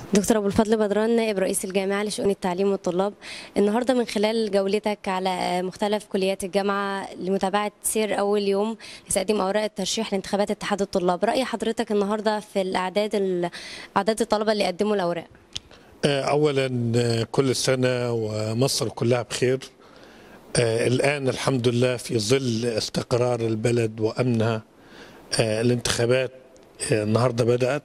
دكتور أبو الفضل بدران، نائب رئيس الجامعة لشؤون التعليم والطلاب. النهارده من خلال جولتك على مختلف كليات الجامعة لمتابعة سير أول يوم لتقديم أوراق الترشيح لانتخابات اتحاد الطلاب، رأي حضرتك النهارده في أعداد الطلبة اللي قدموا الأوراق؟ أولا كل سنة ومصر كلها بخير. الآن الحمد لله في ظل استقرار البلد وأمنها الانتخابات النهارده بدأت.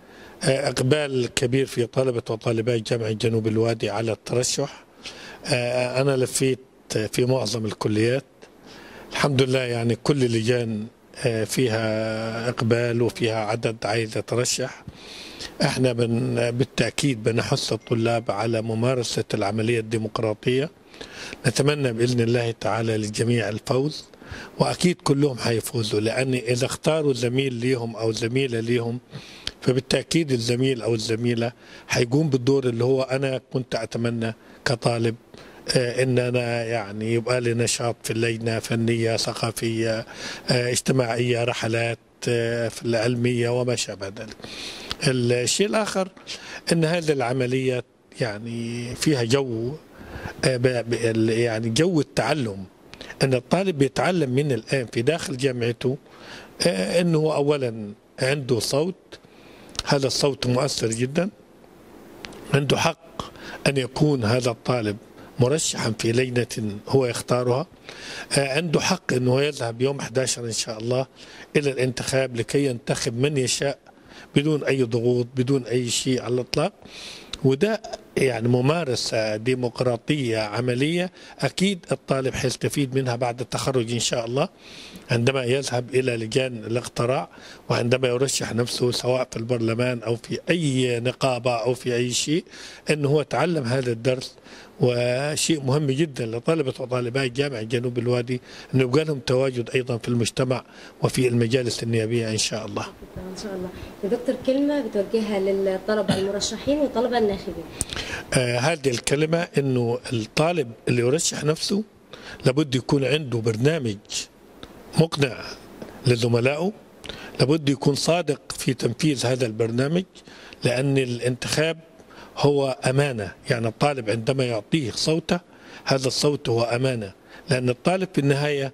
إقبال كبير في طلبة وطالبات جامعة جنوب الوادي على الترشح. أنا لفيت في معظم الكليات الحمد لله، يعني كل اللجان فيها إقبال وفيها عدد عايز يترشح. احنا بالتأكيد بنحث الطلاب على ممارسة العملية الديمقراطية. نتمنى بإذن الله تعالى للجميع الفوز، وأكيد كلهم حيفوزوا، لأن إذا اختاروا زميل ليهم أو زميلة ليهم فبالتأكيد الزميل أو الزميلة حيقوم بالدور اللي هو أنا كنت أتمنى كطالب إن أنا يعني يبقى لي نشاط في اللجنة، فنية ثقافية اجتماعية، رحلات في العلمية وما شابه ذلك. الشيء الآخر أن هذه العملية يعني فيها جو، يعني جو التعلم، أن الطالب يتعلم من الآن في داخل جامعته أنه أولا عنده صوت، هذا الصوت مؤثر جدا، عنده حق أن يكون هذا الطالب مرشحا في لجنة هو يختارها، عنده حق أنه يذهب يوم 11 إن شاء الله إلى الانتخاب لكي ينتخب من يشاء بدون أي ضغوط، بدون أي شيء على الإطلاق. وده يعني ممارسة ديمقراطية عملية أكيد الطالب حيستفيد منها بعد التخرج إن شاء الله، عندما يذهب إلى لجان الاقتراع وعندما يرشح نفسه سواء في البرلمان أو في أي نقابة أو في أي شيء، أنه هو تعلم هذا الدرس. وشيء مهم جدا لطلبة وطالبات جامعة جنوب الوادي أن يبقى لهم تواجد أيضا في المجتمع وفي المجالس النيابية إن شاء الله. إن شاء الله. يا دكتور، كلمة بتوجهها للطلبة المرشحين والطلبة الناخبين. هذه الكلمة أنه الطالب اللي يرشح نفسه لابد يكون عنده برنامج مقنع لزملائه، لابد يكون صادق في تنفيذ هذا البرنامج، لأن الانتخاب هو أمانة. يعني الطالب عندما يعطيه صوته هذا الصوت هو أمانة، لأن الطالب في النهاية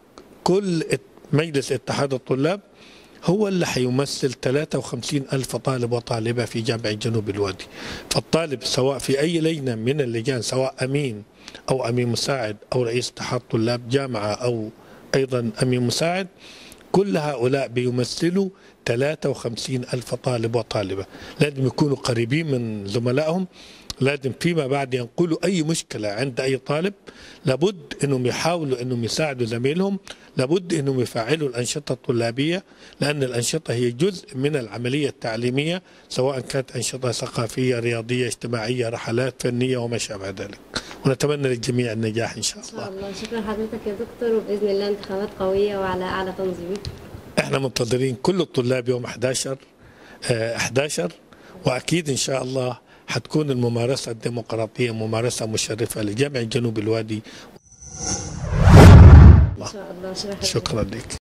كل مجلس اتحاد الطلاب هو اللي حيمثل 53 ألف طالب وطالبة في جامعة جنوب الوادي. فالطالب سواء في أي لجنة من اللجان، سواء أمين أو أمين مساعد أو رئيس اتحاد طلاب جامعة أو أيضا أمين مساعد، كل هؤلاء بيمثلوا 53 ألف طالب وطالبة. لازم يكونوا قريبين من زملائهم، لازم فيما بعد ينقلوا أي مشكلة عند أي طالب، لابد أنهم يحاولوا أنهم يساعدوا زميلهم، لابد أنهم يفعلوا الأنشطة الطلابية، لأن الأنشطة هي جزء من العملية التعليمية، سواء كانت أنشطة ثقافية، رياضية، اجتماعية، رحلات فنية وما شابه ذلك. ونتمنى للجميع النجاح إن شاء الله. إن شاء الله. شكرا حضرتك يا دكتور، وبإذن الله انتخابات قوية وعلى أعلى تنظيم. احنا منتظرين كل الطلاب يوم 11 وأكيد إن شاء الله حتكون الممارسة الديمقراطية ممارسة مشرفة لجامعة جنوب الوادي. إن شاء الله. شكرا لك.